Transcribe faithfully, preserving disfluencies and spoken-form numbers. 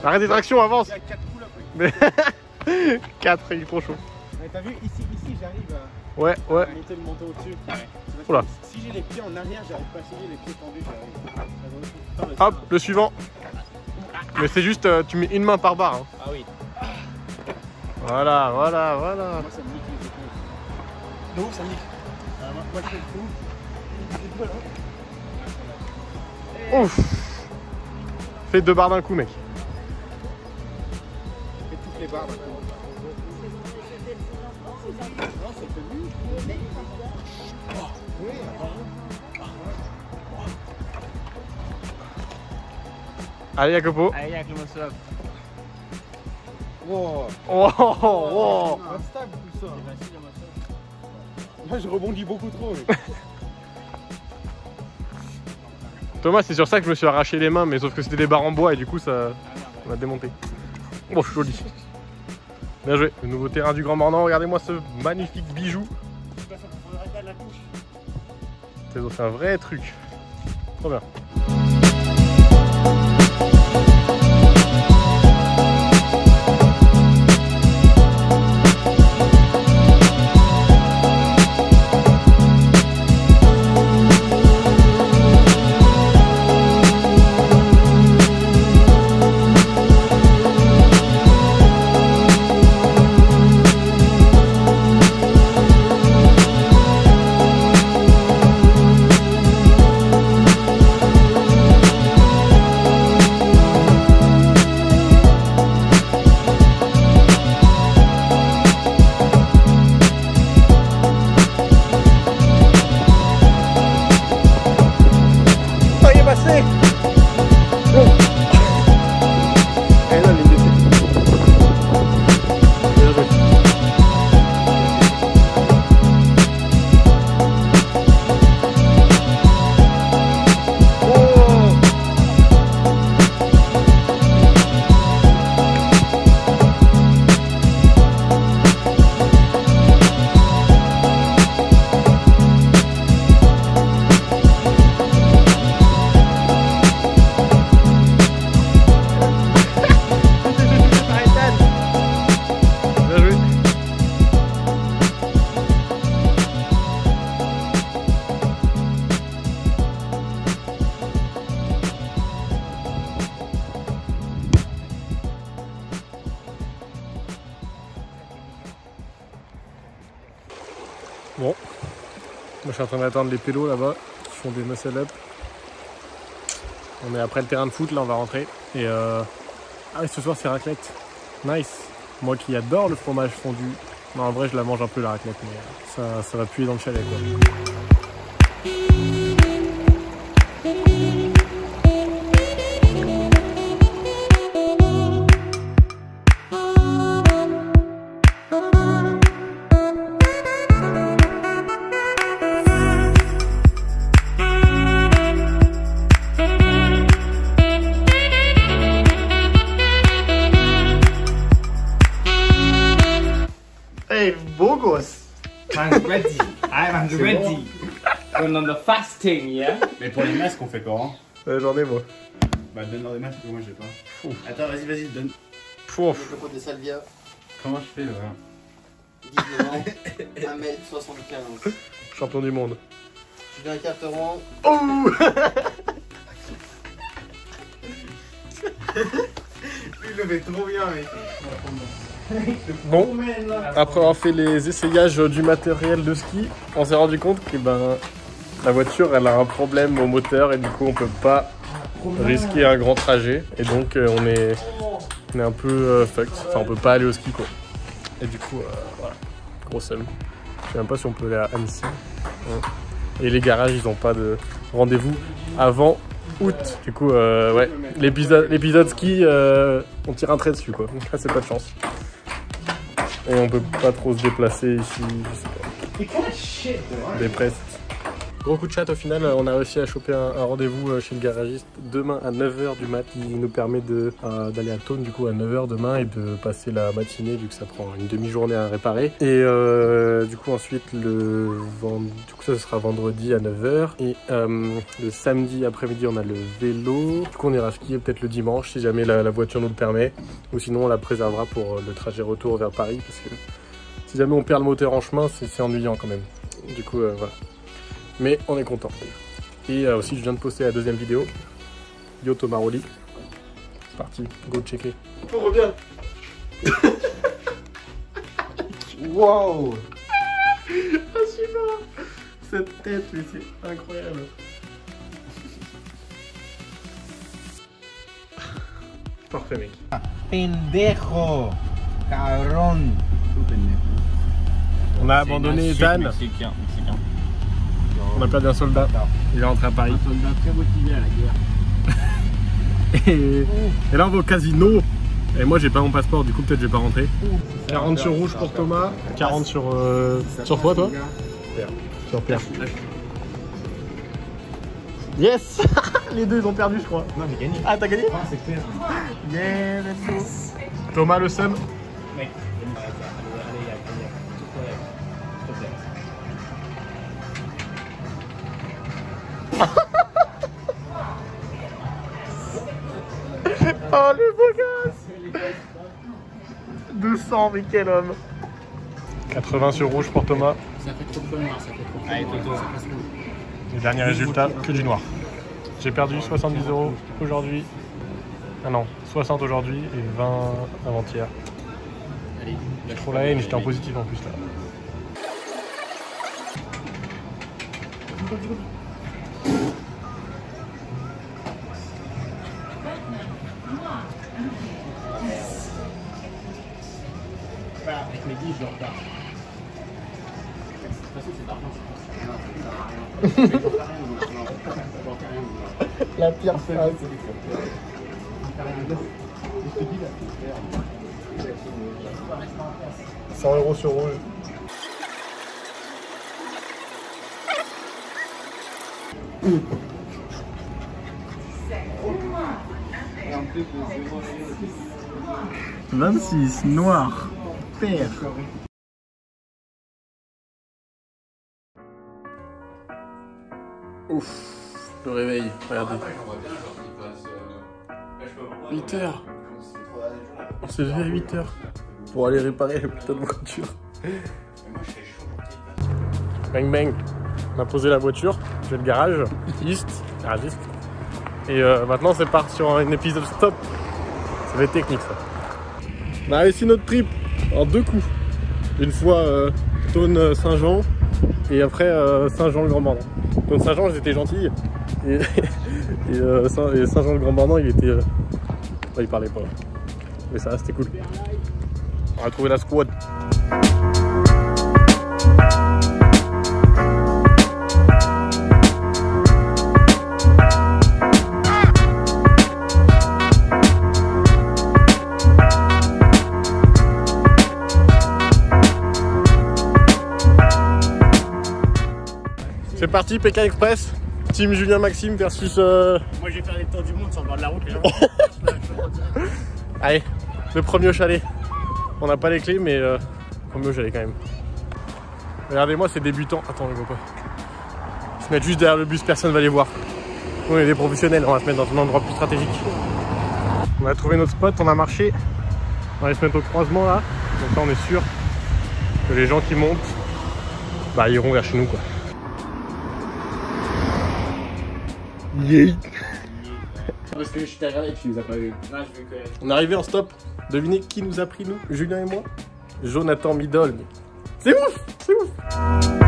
Arrête des tractions, avance. Il y a quatre coups là. Mais quatre, il est trop chaud. T'as vu, ici, ici j'arrive à... Ouais, ouais. monter le manteau au-dessus. Oula. Si j'ai les pieds en arrière, j'arrive pas à essayer les pieds tendus. J'arrive. Hop, le suivant. Mais c'est juste, euh, tu mets une main par barre. Hein. Ah oui. Voilà, voilà, voilà. Moi ça me nique les épaules. Non, ça me nique. Ah, moi je fais le fou. Ouf. Fais deux barres d'un coup, mec. Fais toutes les barres d'un coup. Non, c'est tenu. Oui. Allez, Jacopo. Allez, avec le muscle up. Wow. Oh, oh, oh. Instable tout ça. Moi je rebondis beaucoup trop. Mais... Thomas, c'est sur ça que je me suis arraché les mains, mais sauf que c'était des barres en bois et du coup ça m'a démonté. Oh, joli. Bien joué. Le nouveau terrain du Grand Mornan. Regardez-moi ce magnifique bijou. Ils ont fait un vrai truc. Trop bien. Bon, moi je suis en train d'attendre les pélos là-bas qui font des muscle up. On est après le terrain de foot, là on va rentrer. Et euh... ah oui, ce soir c'est raclette. Nice. Moi qui adore le fromage fondu. Non, en vrai je la mange un peu la raclette, mais ça, ça va puer dans le chalet quoi. Hey, beau gosse! I'm ready. I'm ready. Going on the fasting, yeah? Mais pour les masques, on fait comment? Ouais, j'en ai moi. Bah, donne-leur des masques, que moi j'ai pas. Ouf. Attends, vas-y, vas-y, donne. Pouf. Le pot de salvia, Comment je fais là? dix-neuf ans, un mètre soixante-quinze. Champion du monde. Julien Carteron. Oh! Il le fait trop bien, mec. Bon, après avoir fait les essayages du matériel de ski, on s'est rendu compte que ben, la voiture elle a un problème au moteur et du coup on peut pas risquer un grand trajet et donc euh, on, est, on est un peu euh, fucked, enfin on peut pas aller au ski quoi. Et du coup, euh, voilà, gros seum. Je sais même pas si on peut aller à Annecy. Ouais. Et les garages ils ont pas de rendez-vous avant août. Du coup, euh, ouais, l'épisode ski, euh, on tire un trait dessus quoi. Donc là c'est pas de chance. Et on peut pas trop se déplacer ici, je sais pas. Des presses. Gros coup de chat au final, on a réussi à choper un, un rendez-vous chez le garagiste demain à neuf heures du mat. Il nous permet de, euh, d'aller à Thônes du coup à neuf heures demain et de passer la matinée vu que ça prend une demi-journée à réparer. Et euh, du coup ensuite le vend... du coup ça ce sera vendredi à neuf heures. Et euh, le samedi après-midi on a le vélo. Du coup on ira skier peut-être le dimanche si jamais la, la voiture nous le permet. Ou sinon on la préservera pour le trajet retour vers Paris parce que si jamais on perd le moteur en chemin c'est ennuyant quand même. Du coup euh, voilà. Mais on est content. Et euh, aussi je viens de poster la deuxième vidéo. Yo Thomas Rolly. C'est parti, go checker. On revient. Wow. Ah super. Cette tête, mais c'est incroyable. Parfait mec. Pendejo. Cabrón. On a abandonné Dan. Mexicain, mexicain. On a perdu un soldat. Il est rentré à Paris. Un soldat très motivé à la guerre. Et, et là on va au casino. Et moi j'ai pas mon passeport, du coup peut-être je vais pas rentrer. quarante sur rouge pour Thomas, quarante sur, euh, sur toi toi Pierre. Sur Pierre. Yes. Les deux ils ont perdu je crois. Non j'ai gagné. Ah t'as gagné? Ah c'est clair. Yeah, let's go. Thomas le seum. Mec. Oh le beau gosse. deux cents mais quel homme. quatre-vingts sur rouge pour Thomas. Ça fait trop de feu noir, ça fait trop de feu noir. Ça passe rouge. Le dernier résultat, que du noir. J'ai perdu soixante-dix euros aujourd'hui. Ah non, soixante aujourd'hui et vingt avant-hier. Allez. J'ai trop la haine, j'étais en positif en plus là. Avec mes dix, je repars. De toute façon, c'est d'argent. La pire phrase. cent euros sur rouge. vingt-six, noir, père. Ouf, le réveil, regardez. huit heures. On s'est levé à huit heures pour aller réparer le putain de voiture. Bang bang. On a posé la voiture, j'ai le garage, East, garagiste. Et euh, maintenant c'est parti sur un épisode stop. Ça va être technique ça. On a réussi notre trip en deux coups. Une fois euh, Thônes Saint-Jean et après euh, Saint-Jean-le-Grand-Bornand. Thônes Saint-Jean ils étaient gentils et, et, euh, et Saint-Jean-le-Grand-Bornand il était... Euh, bah, il parlait pas. Mais ça c'était cool. On a trouvé la squad. C'est parti, Pékin Express, team Julien Maxime versus... Euh... Moi je vais faire les tours du monde sans bord de la route les gens. Allez, le premier au chalet. On n'a pas les clés mais euh, le premier au chalet quand même. Regardez-moi ces débutants. Attends, ils vont pas. Ils se mettent juste derrière le bus, personne va les voir. Nous on est des professionnels, on va se mettre dans un endroit plus stratégique. On a trouvé notre spot, on a marché. On va aller se mettre au croisement là. Donc là on est sûr que les gens qui montent bah, iront vers chez nous quoi. Yeah. Parce que je t'ai regardé et tu nous as pas vu. Non, je veux que... On est arrivé en stop. Devinez qui nous a pris nous, Julien et moi? Jonathan Midol. C'est ouf, c'est ouf.